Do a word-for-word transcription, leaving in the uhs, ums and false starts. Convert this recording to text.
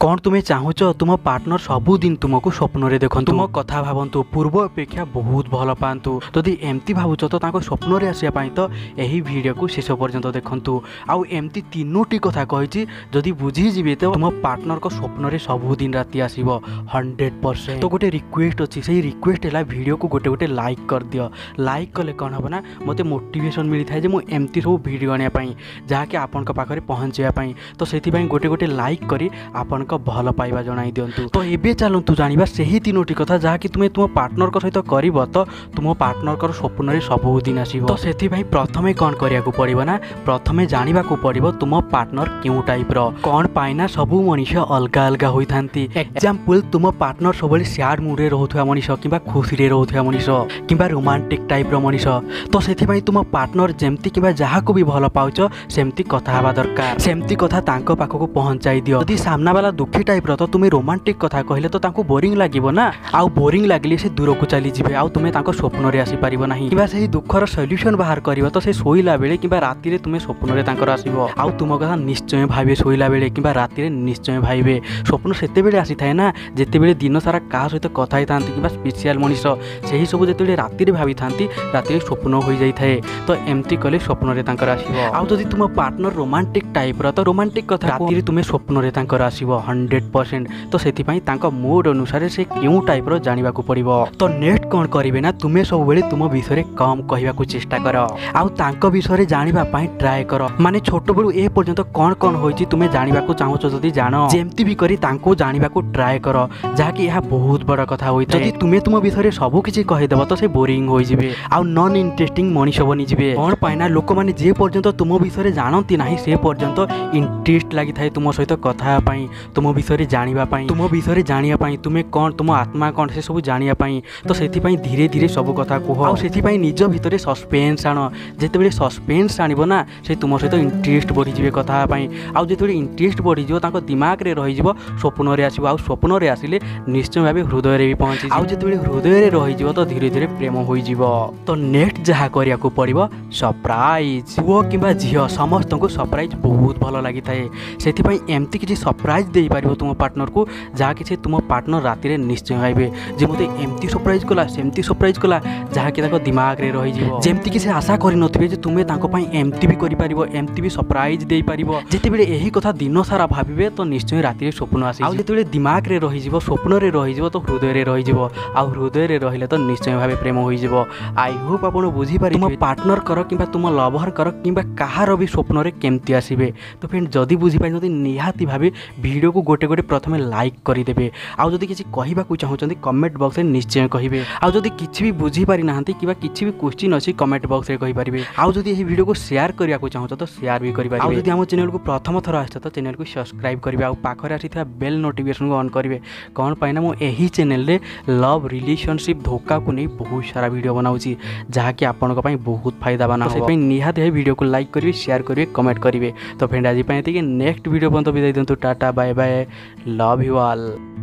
कौन तुम्हें चाहूच तुम पार्टनर सबुदिन तुमको स्वप्न रे देखु तुम कथा भावतु पूर्व अपेक्षा बहुत भल पातु जदि एमती भावुच तो स्वप्न आसापी तो यही वीडियो को शेष पर्यंत देखु आउ एमती तीनोटी कथा कही जदि बुझीजी तो तुम पार्टनर को स्वप्न रे सबुदिन राति आसो हंड्रेड परसेंट तो गोटे रिक्वेस्ट अच्छी से रिक्वेस्ट है वीडियो को गोटे गोटे लाइक कर दियो लाइक कले कौन हम ना मत मोटिवेशन मिलता है मुझे एमती सब वीडियो आने जहाँकि आपण पाखे पहुँचापी तो से गोटे गोटे लाइक करी आपण भल पाइबा जनाई दिंतु तो ये चलतु जाना से ही तीनोटी कथा जहाँकि तुम्हें तुम पार्टनर सहित कर तो तुम पार्टनर स्वप्न रे सबुदिन आसो तो से प्रथम कौन करा पड़ो ना प्रथम जानवा पड़ो तुम पार्टनर क्यों टाइप कौन पाइना सबू मनीष अलग अलग होता एग्जाम्पल तुम पार्टनर सब सैड मुड रोथुआ मनीष कि खुशी रोथुआ मनीष कि रोमांटिक टाइप मनीष तो से तुम पार्टनर जमती कि जहाँ को भी भल पाउच सेमती कथा हवा दरकार सेमती कथा तांको पाखक पहुँचाई दियो यदि सामना वाला दुखी टाइप रो तो तुम्हें रोमांटिक कथा कहले तो तांको बोरिंग लागिबो ना आउ बोरिंग लागले से दूर को चली जिवे आउ तुम्हें तांको स्वप्न रे आसी परिबो नाही किबा सही दुखर सॉल्यूशन बाहर करिवो तो से सोइला बेले किबा राति रे तुम्हें स्वप्न रे तांकर आसीबो आउ तुम कथा निश्चय भाबे सोइला बेले किबा राति रे निश्चय भाइबे स्वप्न सेते बेले आसी थाए ना जेते बेले दिन सारा का सहित कथा ही थांती किबा स्पेशल मनीष सेही सब जेते बेले राति रे भाबी थांती राति रे स्वप्न होई जाई थाए तो एमती कले स्वप्न रे तांकर आसीबो आउ जदि तुम पार्टनर रोमांटिक टाइप रो तो रोमांटिक कथा राति रे तुम्हें स्वप्न रे तांकर आसीबो हंड्रेड परसेंट तो से मूड अनुसार से क्यों टाइप जानवा पड़ो तो नेक्स्ट कौन करेंगे ना तुम्हें सब बेले तुम विषय कम कहवा चेष्टा कर आउ विषय जानवाई ट्राए कर माने छोट बड़ू ए पर्यंत कौन कौन होती तुम्हें जानवा चाहूच जदि जान जमती भी करी जानवा ट्राए कर जहाँकि यह बहुत बड़ कथा होता है तुम्हें तुम विषय सबकि कहीदेव तो से बोरिंग हो आउ नॉन इंटरेस्टिंग मनीष बनीजे कौन पाइना लोक मैंने जे पर्यंत तुम विषय जानती ना से पर्यंत इंटरेस्ट लगी था तुम सहित कथा तुम विषय जानवाई तुम विषय जानवाई तुम्हें कौन तुम आत्मा कौन से सब जानवाई तो से धीरे धीरे सब कथा कह और से निज भितर सस्पेन्स आण जिते सस्पेन्स आणव ना से तुम सहित इंटरेस्ट बढ़ीजे कथापी आउ जो इंटरेस्ट बढ़ीज दिमाग में रही स्वप्न रे आसो आ स्वप्न रे आसिले निश्चय भाव हृदय में भी पहुँची आउ जो हृदय रही तो धीरे धीरे प्रेम हो तो नेक्स्ट जहाँ करा पड़ो सरप्राइज पुओ कि झी समस्त को सरप्राइज बहुत भल लगी थाए से एमती किसी सरप्राइज दे पार तुम पार्टनर को जहाँ कि तुम पार्टनर राति रे निश्चय भावे जे मते एमती सरप्राइज कला सेमती सरप्राइज कला जहाँ कि दिमाग रे रही जमती कि आशा कर नथिबे जे तुमे तांको पई एमती भी करि परिबो एमती भी सरप्राइज दे परिबो जेते बेले एही कथा दिन सारा भाबिबे तो निश्चय राति रे स्वप्न आसी आ जेते बेले दिमाग रे रही जिवो स्वप्न रे रही जिवो तो हृदय रे रही जिवो आ हृदय रे रहिले तो निश्चय भावे प्रेम होई जिवो आई होप आपण बुझी पारि तुम पार्टनर कर किबा तुम लवर कर किबा कहार भी स्वप्न रे केमती आसीबे तो फ्रेंड जदी बुझी पाइ जदी निहाती भाबे वीडियो को गोटे गोटे प्रथमे लाइक करदेवे आउ जदि किसी कहवाक चाहते कमेंट बॉक्स में निश्चय कहे आउ जदि किसी भी बुझी पारि नाहंती किबा किसी भी क्वेश्चन अच्छी कमेंट बॉक्स में कहि पारिबे आउ जदि यह वीडियो को शेयर करने को चाहते तो शेयर भी करेंगे आउ जदि हम चैनल को प्रथम थर आसते तो चैनल को सब्सक्राइब करेंगे आउ पाखरे आसीथिबा बेल नोटिफिकेशन को ऑन करेंगे कौन पाइना मु एही चैनल रे लव रिलेशनशिप धोखा को नहीं बहुत सारा वीडियो बनाऊँगी जहाँकि आपण बहुत फायदा बना से निहाती वीडियो को लाइक करेंगे शेयर करेंगे कमेंट करेंगे तो फ्रेंड आज नेक्स्ट वीडियो पर्यंत विदाई दिंतु tata bye bye love you all.